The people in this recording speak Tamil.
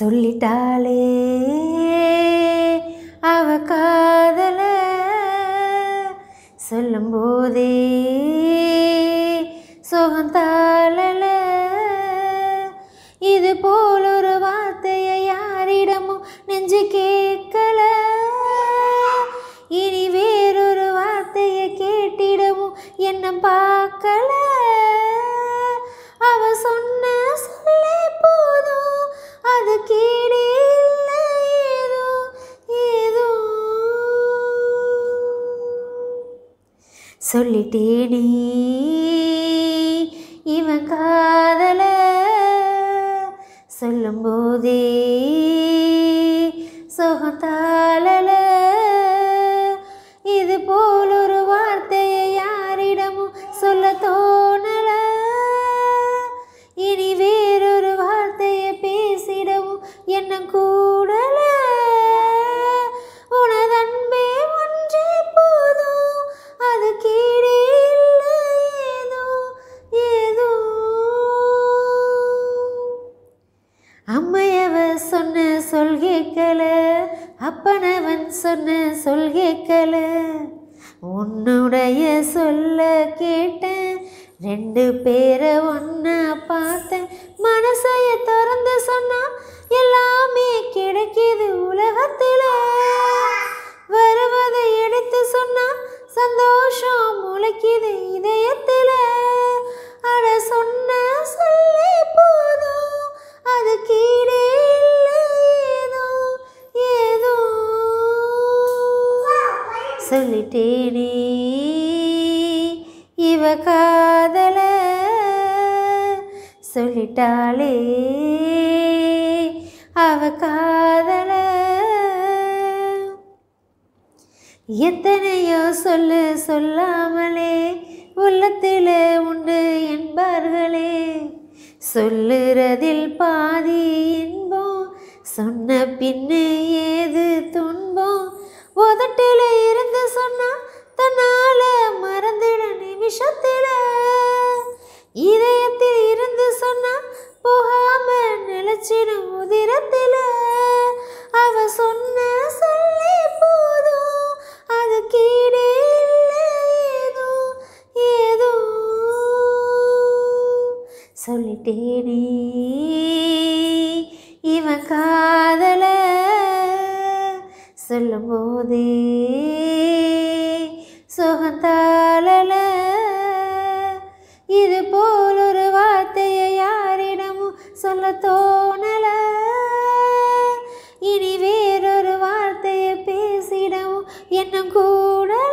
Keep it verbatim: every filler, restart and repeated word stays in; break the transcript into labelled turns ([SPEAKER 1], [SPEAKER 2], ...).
[SPEAKER 1] சொல்லிட்டாளே அவ காதல சொல்லும்போதே சுகந்தாளல இது போல் ஒரு வார்த்தையை யாரிடமும் நெஞ்சு கேட்கல இனி வேறொரு வார்த்தையை கேட்டிடமும் என்ன பார்க்கல அவ சொன்ன சொல்லே போதும் அது கீழே இல்லை ஏதோ ஏதோ சொல்லிட்டேனே இவன் காதல சொல்லும்போதே சுகந்தாளல இது போல் ஒரு வார்த்தையை யாரிடமும் சொல்ல தோணல இனி வேறொரு வார்த்தையை பேசிடவும் என்ன கூடல உனதன்பே ஒன்றே போதும் அது கீழே இல்லை ஏதோ ஏதோ அம்மையவ சொன்ன சொல் கேட்கல அப்பனவன் சொன்ன சொல் கேட்கல உன்னுடைய சொல்ல கேட்டேன் ரெண்டு பேரை ஒன்னா பார்த்தேன் மனசைய திறந்து சொன்னா எல்லாமே கிடைக்கிது உலகத்துல வருவதை எடுத்து சொன்னா சந்தோஷம் முளைக்குது இதயத்துல அட சொன்ன சொல்லே போதும் அது கீழே இல்லை ஏதோ ஏதோ சொல்லிட்டேனே இவ காதல சொல்லிட்டாளே அவ காதல எத்தனையோ சொல்லு சொல்லாமலே உள்ளத்தில உண்டு என்பார்களே சொல்லுறதில் பாதி இன்பம் சொன்ன பின்னு ஏது துன்பம் உதட்டில இருந்து சொன்னா தன்னால மறந்துட நிமிஷத்தில இதயத்தில் இருந்து சொன்னா போகாம நிலச்சிடும் உதிரத்தில அவ சொன்ன சொல்லே போதும் அது கீழே இல்லை ஏதோ ஏதோ சொல்லிட்டேனே இவன் காதல சொல்லும்போதே சுகந்தாளல இது போல் ஒரு வார்த்தையை யாரிடமும் சொல்ல தோணல இனி வேறொரு வார்த்தையை பேசிடவும் என்ன கூட